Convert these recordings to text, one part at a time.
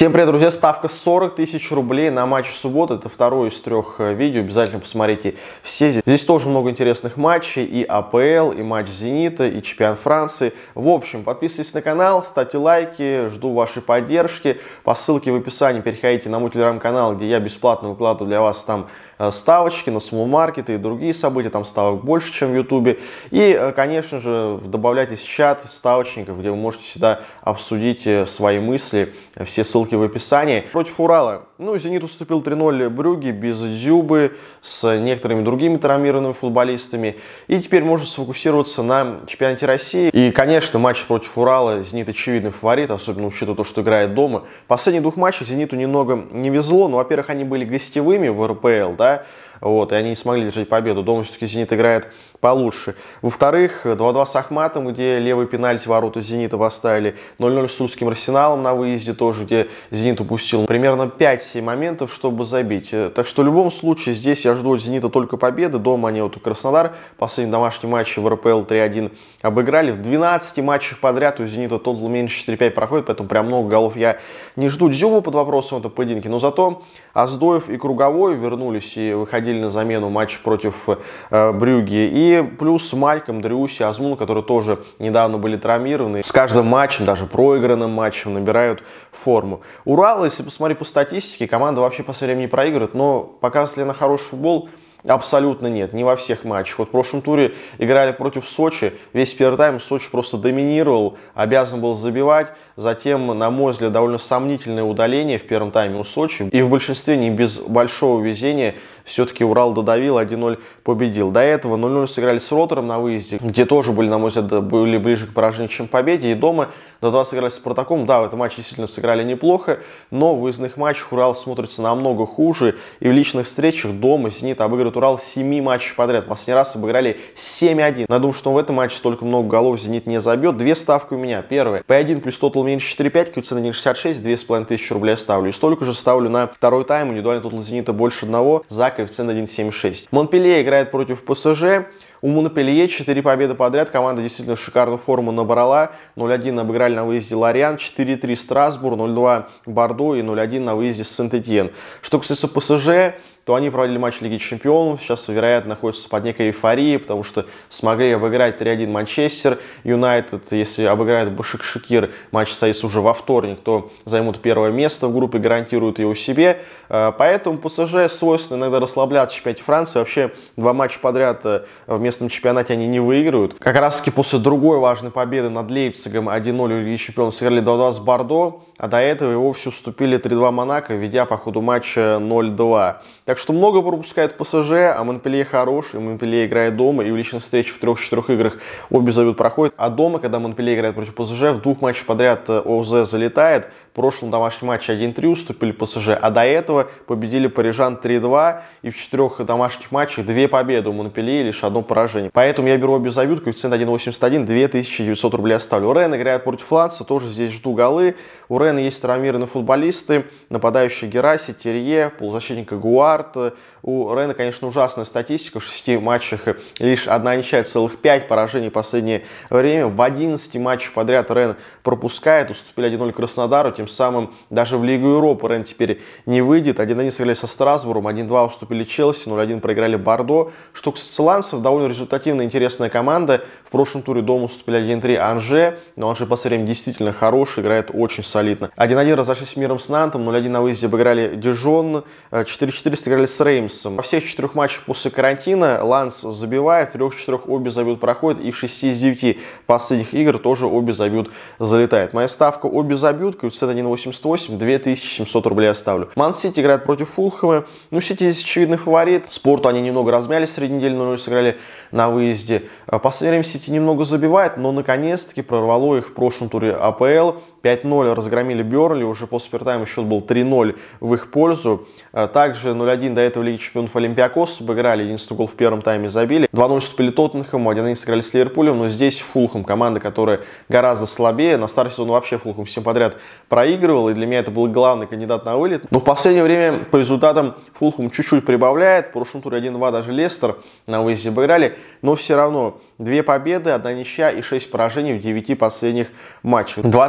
Всем привет, друзья! Ставка 40 тысяч рублей на матч в субботу. Это второе из 3 видео. Обязательно посмотрите все. Здесь тоже много интересных матчей. И АПЛ, и матч Зенита, и чемпионат Франции. В общем, подписывайтесь на канал, ставьте лайки. Жду вашей поддержки. По ссылке в описании переходите на мой телеграм-канал, где я бесплатно выкладываю для вас там ставочки на смолл-маркеты и другие события. Там ставок больше, чем в ютубе. И, конечно же, добавляйтесь в чат ставочников, где вы можете всегда обсудить свои мысли. Все ссылки в описании. Против Урала. Зенит уступил 3-0 Брюгге без Дзюбы, с некоторыми другими травмированными футболистами. И теперь можно сфокусироваться на чемпионате России. И, конечно, матч против Урала Зенит очевидный фаворит, особенно учитывая то, что играет дома. В последних двух матчах Зениту немного не везло. Но, во-первых, они были гостевыми в РПЛ, да. И они не смогли держать победу. Дома все-таки Зенит играет получше. Во-вторых, 2-2 с Ахматом, где левый пенальти ворота Зенита поставили. 0-0 с Тульским Арсеналом на выезде тоже, где Зенит упустил примерно 5-7 моментов, чтобы забить. Так что в любом случае здесь я жду от Зенита только победы. Дома они Краснодар. Последний домашний матч в РПЛ 3-1 обыграли. В 12 матчах подряд у Зенита тотал меньше 4-5 проходит, поэтому прям много голов я не жду. Дзюбу под вопросом в этом поединке. Но зато Оздоев и Круговой вернулись и выходили на замену матч против Брюгге. И плюс Мальком, Дрюси, Азмун, которые тоже недавно были травмированы. С каждым матчем, даже проигранным матчем, набирают форму. Урал, если посмотреть по статистике, команда вообще по времени не проигрывает, но показывает ли она хороший футбол? Абсолютно нет, не во всех матчах. В прошлом туре играли против Сочи, весь первый тайм Сочи просто доминировал, обязан был забивать. Затем, на мой взгляд, довольно сомнительное удаление в первом тайме у Сочи. И в большинстве не без большого везения все-таки Урал додавил, 1-0 победил. До этого 0-0 сыграли с Ротором на выезде, где тоже были, на мой взгляд, были ближе к поражению, чем к победе. И дома 2-2 сыграли с Спартаком. Да, в этом матче действительно сыграли неплохо, но в выездных матчах Урал смотрится намного хуже. И в личных встречах дома Зенит обыгрывает Урал 7 матчей подряд. Последний раз обыграли 7-1. Но я думаю, что в этом матче столько много голов Зенит не забьет. Две ставки у меня. Первая. P1 плюс тотал меньше 4,5, коэффициент 1,66, 2500 рублей ставлю. И столько же ставлю на второй тайм. Индивидуальный тотал Зенита больше 1 за коэффициент 1,76. Монпелье играет против ПСЖ. У Монпелье 4 победы подряд. Команда действительно шикарную форму набрала. 0-1 обыграли на выезде Лорьян, 4-3 Страсбург, 0-2 Бордо и 0-1 на выезде Сент-Этьен. Что касается ПСЖ, то они проводили матч Лиги Чемпионов. Сейчас, вероятно, находятся под некой эйфорией, потому что смогли обыграть 3-1 Манчестер Юнайтед. Если обыграет Башакшекир, матч состоится уже во вторник, то займут первое место в группе, гарантируют его себе. Поэтому ПСЖ свойственно иногда расслабляться в чемпионате Франции. Вообще, 2 матча подряд в местном чемпионате они не выигрывают. Как раз таки после другой важной победы над Лейпцигом 1-0 в Лиге Чемпионов сыграли 2-2 с Бордо, а до этого и вовсе уступили 3-2 Монако, ведя по ходу матча 0-2. Так что много пропускает ПСЖ, а Монпелье хороший, Монпелье играет дома, и в личных встречах в 3-4 играх обе забьют проходит. А дома, когда Монпелье играет против ПСЖ, в 2 матчах подряд ОЗ залетает. В прошлом домашнем матче 1-3 уступили ПСЖ, а до этого победили парижан 3-2, и в 4 домашних матчах 2 победы у Монпелье и лишь 1 поражение. Поэтому я беру обе забьют, коэффициент 1,81, 2900 рублей оставлю. Рен играет против Ланса, тоже здесь жду голы. У Рена есть травмированные футболисты, нападающий Гераси, Терье, полузащитник Гуарт. У Рена, конечно, ужасная статистика. В 6 матчах лишь 1 ничья, целых 5 поражений в последнее время. В 11 матчах подряд Рен пропускает. Уступили 1-0 Краснодару. Тем самым даже в Лигу Европы Рен теперь не выйдет. 1-1 сыграли со Страсбургом, 1-2 уступили Челси, 0-1 проиграли Бордо. Что касается Лансов, довольно результативная, интересная команда. В прошлом туре дома уступили 1-3 Анже. Но Анже в последнее время действительно хороший, играет очень солидно. 1-1 разошлись миром с Нантом, 0-1 на выезде обыграли Дижон, 4-4 сыграли с Реймсом. Во всех 4 матчах после карантина Ланс забивает, в 3-4 обе забьют проходит, и в 6 из 9 последних игр тоже обе забьют залетает. Моя ставка обе забьют, коэффициент 1,88, 2700 рублей оставлю. Ман-Сити играет против Фулхэма. Сити здесь очевидный фаворит. Спорту они немного размялись среди недели, 0-0 сыграли на выезде. В последнее время Сити немного забивает, но наконец-таки прорвало их в прошлом туре АПЛ. 5-0 разгромили Бернли, уже после овертайма счет был 3-0 в их пользу. Также 0-1 до этого Лиги Чемпионов Олимпиакос обыграли, единственный гол в первом тайме забили. 2-0 уступили Тоттенхэму, 1-1 сыграли с Ливерпулем, но здесь Фулхэм, команда, которая гораздо слабее. На старте сезона вообще Фулхэм всем подряд проигрывал, и для меня это был главный кандидат на вылет. Но в последнее время по результатам Фулхэм чуть-чуть прибавляет. В прошлом туре 1-2 даже Лестер на выезде обыграли, но все равно 2 победы, 1 ничья и 6 поражений в 9 последних матчах. 2-3 уступили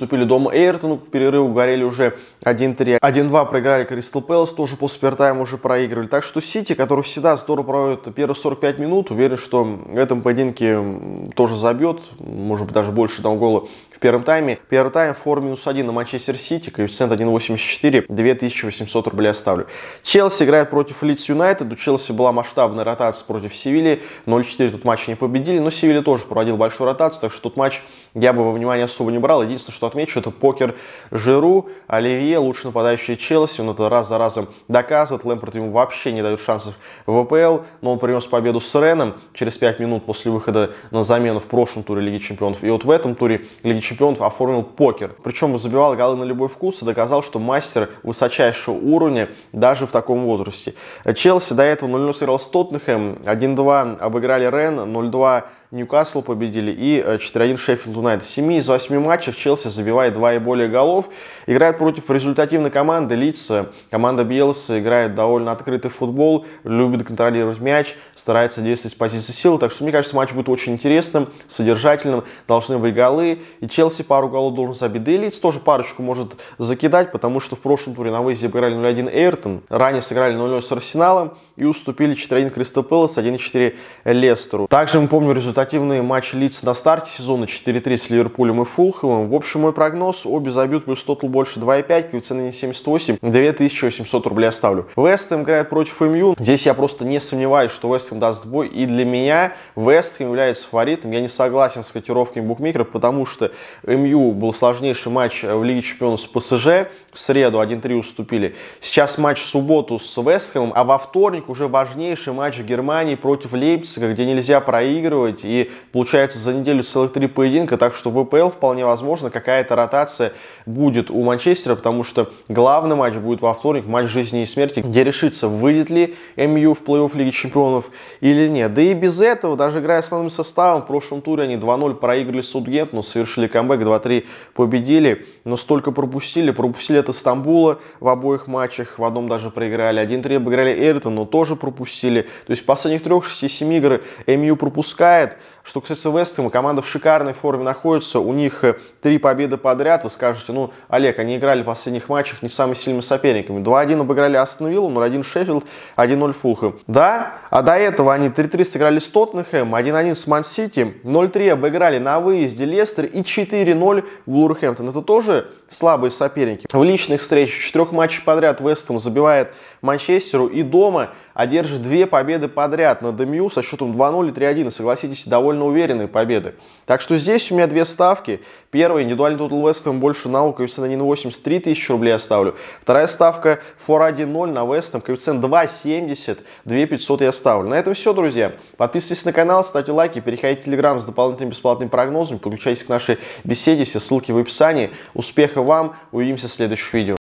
уступили дома Эвертону, к перерыву горели уже 1-3. 1-2 проиграли Кристал Пэлас, тоже после овертайма уже проигрывали. Так что Сити, который всегда здорово проводит первые 45 минут, уверен, что в этом поединке тоже забьет, может быть даже больше одного гола в первом тайме. Первый тайм фор -1 на Манчестер Сити, коэффициент 1,84, 2800 рублей оставлю. Челси играет против Лидс Юнайтед. У Челси была масштабная ротация против Севильи, 0-4 тут матч не победили, но Севилья тоже проводил большую ротацию, так что тут матч я бы во внимание особо не брал. Единственное, что отмечу, это покер Жиру, Оливье, лучший нападающий Челси, он это раз за разом доказывает. Лэмпорт ему вообще не дает шансов в ВПЛ, но он принес победу с Реном через 5 минут после выхода на замену в прошлом туре Лиги Чемпионов. И вот в этом туре Лиги Чемпионов оформил покер. Причем забивал голы на любой вкус и доказал, что мастер высочайшего уровня даже в таком возрасте. Челси до этого 0-0 сыграл с Тоттенхэм, 1-2 обыграли Рен, 0-2 Ньюкасл победили и 4-1 Шеффилд Юнайтед. В 7 из 8 матчах Челси забивает 2 и более голов. Играет против результативной команды Лидс. Команда Биелса играет довольно открытый футбол, любит контролировать мяч, старается действовать с позиции силы. Так что, мне кажется, матч будет очень интересным, содержательным. Должны быть голы. И Челси пару голов должен забить. Да и Лидс тоже парочку может закидать, потому что в прошлом туре на выезде обыграли 0-1 Эвертон. Ранее сыграли 0-0 с Арсеналом и уступили 4-1 Кристал Пэлас, 1-4 Лестеру. Также мы помним результативные матчи Лидс на старте сезона 4-3 с Ливерпулем и Фулхэмом. В общем, мой прогноз: обе забьют, плюс тотал больше 2,5, коэффициент 78, 2800 рублей оставлю. Вест Хэм играет против МЮ. Здесь я просто не сомневаюсь, что Вест Хэм даст бой, и для меня Вест Хэм является фаворитом. Я не согласен с котировками букмекеров, потому что МЮ был сложнейший матч в Лиге Чемпионов с ПСЖ, в среду 1-3 уступили. Сейчас матч в субботу с Вест Хэмом, а во вторник уже важнейший матч в Германии против Лейпцига, где нельзя проигрывать, и получается за неделю целых 3 поединка, так что в ВПЛ вполне возможно какая-то ротация будет у Манчестера, потому что главный матч будет во вторник, матч жизни и смерти, где решится, выйдет ли МЮ в плей-офф Лиги Чемпионов или нет. Да и без этого, даже играя основным составом, в прошлом туре они 2-0 проиграли Саутгемптону, совершили камбэк, 2-3 победили, но столько пропустили от Стамбула в обоих матчах, в одном даже проиграли, 1-3 обыграли Эвертон, но тоже пропустили. То есть в последних 3-6-7 игр МЮ пропускает. Что касается Вест Хэма, команда в шикарной форме находится, у них 3 победы подряд. Вы скажете, ну, Олег, они играли в последних матчах не с самыми сильными соперниками. 2-1 обыграли Астон Виллу, 0-1 Шеффилд, 1-0 Фулхэм. Да, а до этого они 3-3 сыграли с Тоттенхэм, 1-1 с Ман Сити, 0-3 обыграли на выезде Лестер и 4-0 Вулверхэмптон. Это тоже слабые соперники. В личных встречах 4 матчей подряд Вест Хэм забивает Манчестеру и дома одержит 2 победы подряд над МЮ со счетом 2-0 и 3-1. Согласитесь, довольно уверенные победы. Так что здесь у меня 2 ставки. Первая, индивидуальный тотал Вест Хэм больше на коэффициент 1,80, 3000 рублей оставлю. Вторая ставка фор 1-0 на Вест Хэм, коэффициент 2,70, 2500 я оставлю. На этом все, друзья. Подписывайтесь на канал, ставьте лайки, переходите в Телеграм с дополнительными бесплатными прогнозами, подключайтесь к нашей беседе, все ссылки в описании. Успехов вам, увидимся в следующих видео.